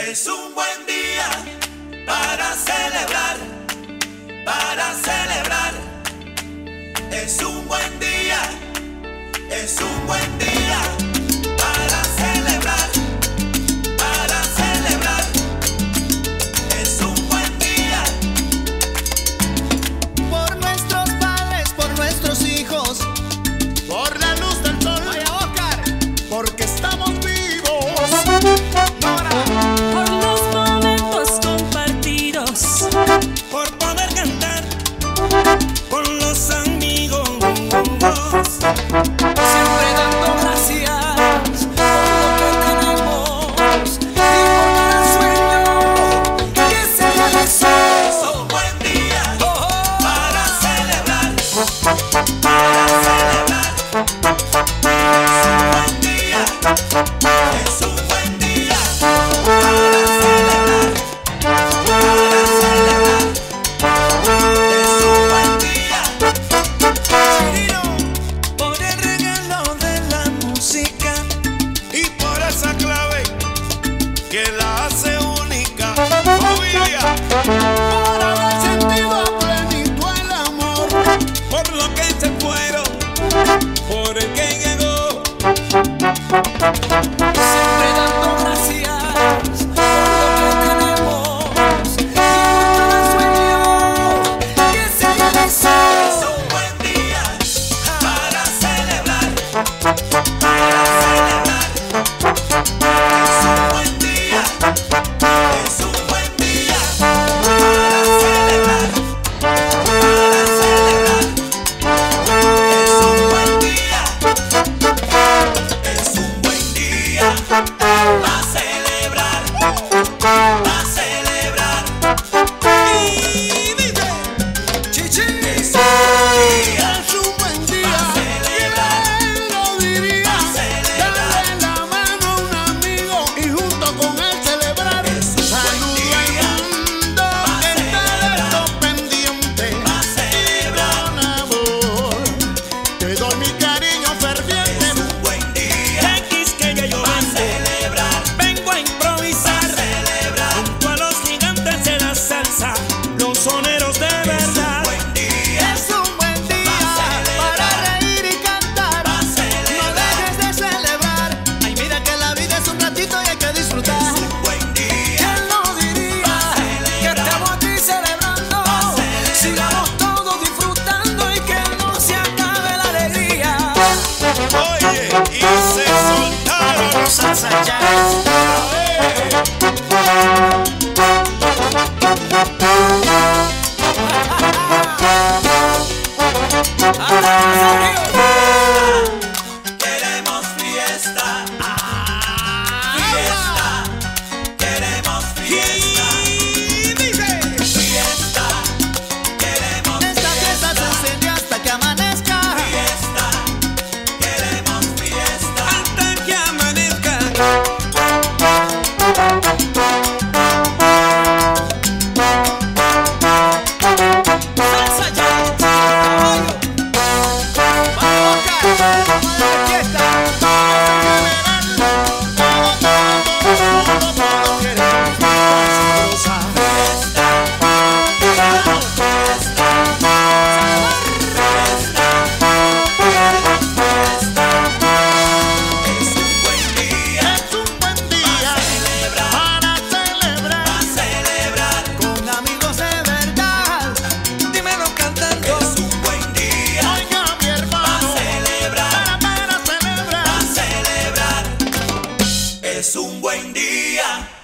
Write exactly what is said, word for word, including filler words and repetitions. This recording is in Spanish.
Es un buen día para celebrar, para celebrar. Es un buen día, es un buen día para celebrar, para celebrar. Es un buen día por nuestros padres, por nuestros hijos, por la luz del sol. Vaya, Oscar, porque estamos vivos. Nora. Por los momentos compartidos, por poder cantar con los amigos. siempre dando gracias por lo que tenemos y por cada sueño que se realizó. Es un buen día para celebrar, para celebrar. Es un buen día, es un buen día para celebrar, para celebrar. Es un buen día. Chirino, por el regalo de la música y por esa clave que la hace única. Familia, Por haber sentido a plenitud el amor, por lo que se fueron, por el que llegó. Siempre dando gracias por lo que tenemos y por cada sueño que se realizó. Es un buen día para celebrar, para celebrar. Es un buen día, es un buen día para celebrar, para celebrar. Es un buen día, es un buen día para celebrar, para celebrar. Y dice, chichi, es un buen día. es un buen día. Pa' celebrar. ¿Quién lo diría? Pa' celebrar. Darle la mano a un amigo y junto con él celebrar. Es un Saludo buen día. al mundo Pa' que está de celebrar. esto pendiente. Pa' celebrar. Con amor te doy mi cariño ferviente. Es un buen día. X que ya yo Pa' vengo, celebrar. vengo a improvisar Pa' celebrar. junto a los gigantes de la salsa, los soneros de Es un verdad. buen día. Es un buen día Pa' celebrar. para reír y cantar. Pa' No celebrar. dejes de celebrar. Ay, mira que la vida es un ratito y hay que disfrutar. Es un buen día. ¿Quién lo diría? Pa' celebrar. Que estamos aquí celebrando. Pa' celebrar. Sigamos todos disfrutando y que no se acabe la alegría. Oye, y se soltaron los salsa jazz. Queremos fiesta, fiesta. Queremos fiesta, Y dice, fiesta. Queremos Esta fiesta se fiesta, enciende hasta que amanezca. fiesta. Queremos fiesta. hasta que amanezca. Salsa jazz, caballo. Vamos, Oscar. Vamos a la fiesta. Todo, todo, todo, todo queremos fiesta sabrosa. Es un buen día Es un buen día celebrar, para celebrar para celebrar. con amigos de verdad. Dímelo cantando. Es un buen día Oiga, mi hermano, celebrar, para, para celebrar. para celebrar. Es un buen día